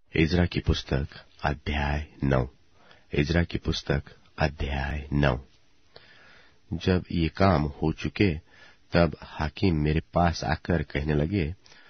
Ezra की पुस्तक अध्याय 9। एजरा की पुस्तक अध्याय 9। जब ये काम हो चुके तब हाकिम मेरे पास आकर कहने लगे,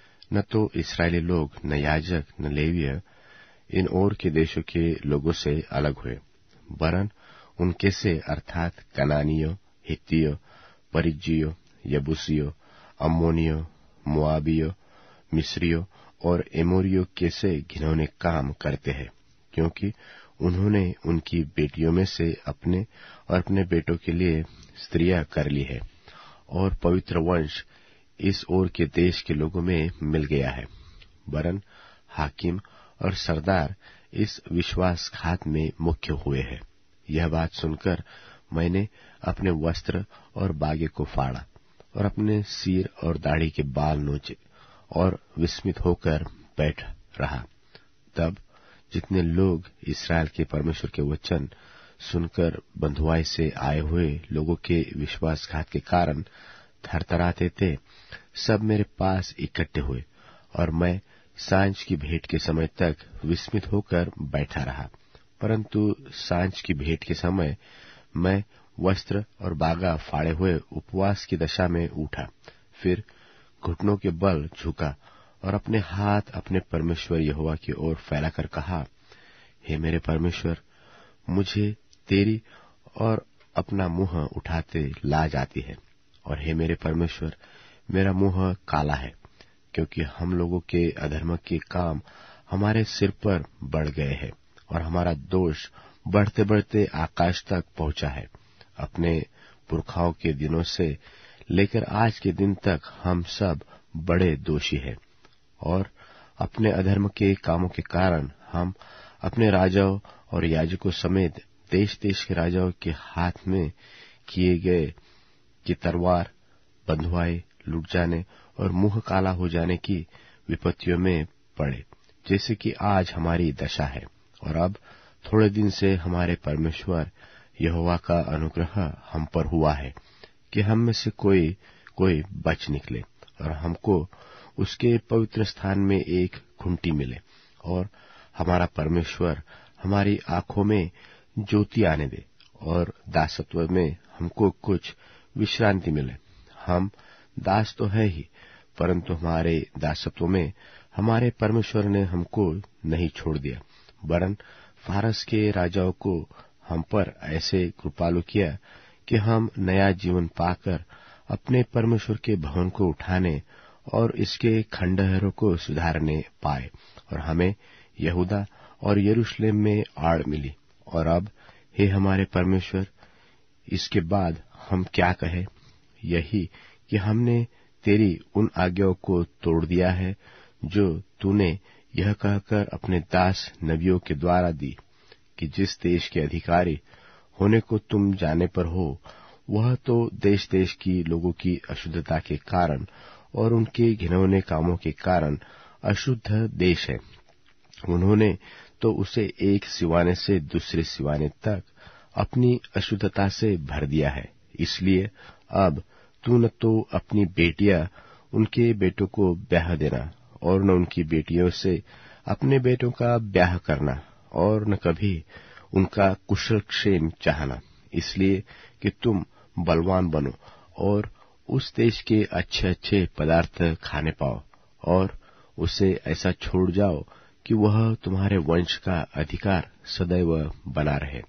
न तो इस्राएली लोग, न याजक, न लेवीय इन और के देशों के लोगों से अलग हुए, वरन उनके से अर्थात कनानियों, हित्तियों, परिज्जियों, यबूसियों, अम्मोनियों, मोआबियों, मिस्रियों और एमोरियों के से घिनौने काम करते हैं, क्योंकि उन्होंने उनकी बेटियों में से अपने और अपने बेटों के लिए स्त्रियां कर ली है, और पवित्र वंश इस ओर के देश के लोगों में मिल गया है। वरन हाकिम और सरदार इस विश्वासघात में मुख्य हुए हैं। यह बात सुनकर मैंने अपने वस्त्र और बागे को फाड़ा और अपने सिर और दाढ़ी के बाल नोचे और विस्मित होकर बैठ रहा। तब जितने लोग इस्राएल के परमेश्वर के वचन सुनकर बंधुआई से आए हुए लोगों के विश्वासघात के कारण थरथराते थे, सब मेरे पास इकट्ठे हुए, और मैं सांझ की भेंट के समय तक विस्मित होकर बैठा रहा। परंतु सांझ की भेंट के समय मैं वस्त्र और बागा फाड़े हुए उपवास की दशा में उठा, फिर घुटनों के बल झुका और अपने हाथ अपने परमेश्वर यहोवा की ओर फैलाकर कहा, हे मेरे परमेश्वर, मुझे तेरी और अपना मुंह उठाते लाज आती है, और हे मेरे परमेश्वर, मेरा मुंह काला है, क्योंकि हम लोगों के अधर्म के काम हमारे सिर पर बढ़ गए हैं, और हमारा दोष बढ़ते बढ़ते आकाश तक पहुंचा है। अपने पुरखाओं के दिनों से लेकर आज के दिन तक हम सब बड़े दोषी हैं, और अपने अधर्म के कामों के कारण हम अपने राजाओं और याजकों समेत देश देश के राजाओं के हाथ में किए गए कि तलवार, बंधुआई, लुट जाने और मुंह काला हो जाने की विपत्तियों में पड़े, जैसे कि आज हमारी दशा है। और अब थोड़े दिन से हमारे परमेश्वर यहोवा का अनुग्रह हम पर हुआ है कि हम में से कोई बच निकले, और हमको उसके पवित्र स्थान में एक खूंटी मिले, और हमारा परमेश्वर हमारी आंखों में ज्योति आने दे, और दासत्व में हमको कुछ विश्रांति मिले। हम दास तो है ही, परंतु हमारे दासत्व में हमारे परमेश्वर ने हमको नहीं छोड़ दिया, वरन फारस के राजाओं को हम पर ऐसे कृपालु किया कि हम नया जीवन पाकर अपने परमेश्वर के भवन को उठाने और इसके खंडहरों को सुधारने पाए, और हमें यहूदा और यरूशलेम में आड़ मिली। और अब हे हमारे परमेश्वर, इसके बाद हम क्या कहें? यही कि हमने तेरी उन आज्ञाओं को तोड़ दिया है जो तूने यह कहकर अपने दास नबियों के द्वारा दी कि जिस देश के अधिकारी होने को तुम जाने पर हो, वह तो देश देश की लोगों की अशुद्धता के कारण और उनके घिनौने कामों के कारण अशुद्ध देश है। उन्होंने तो उसे एक सिवाने से दूसरे सिवाने तक अपनी अशुद्धता से भर दिया है। इसलिए अब तू न तो अपनी बेटियां उनके बेटों को ब्याह देना, और न उनकी बेटियों से अपने बेटों का ब्याह करना, और न कभी उनका कुशल क्षेम चाहना, इसलिए कि तुम बलवान बनो और उस देश के अच्छे अच्छे पदार्थ खाने पाओ, और उसे ऐसा छोड़ जाओ कि वह तुम्हारे वंश का अधिकार सदैव बना रहे।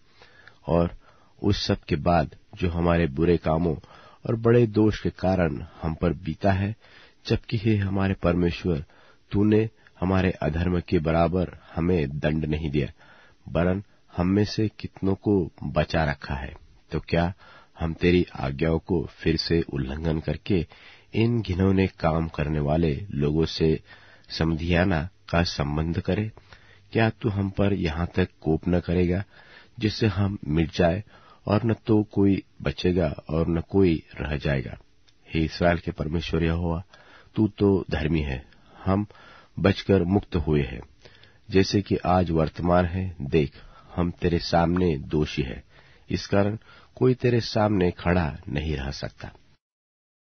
और उस सब के बाद जो हमारे बुरे कामों और बड़े दोष के कारण हम पर बीता है, जबकि हे हमारे परमेश्वर, तूने हमारे अधर्म के बराबर हमें दंड नहीं दिया, वरन हम में से कितनों को बचा रखा है, तो क्या हम तेरी आज्ञाओं को फिर से उल्लंघन करके इन घिनौने काम करने वाले लोगों से समधियाना का संबंध करें? क्या तू हम पर यहाँ तक कोप न करेगा जिससे हम मिट जाए, और न तो कोई बचेगा और न कोई रह जाएगा? हे इस्राएल के परमेश्वर यहोवा, तू तो धर्मी है, हम बचकर मुक्त हुए हैं। जैसे कि आज वर्तमान है, देख, हम तेरे सामने दोषी है, इस कारण कोई तेरे सामने खड़ा नहीं रह सकता।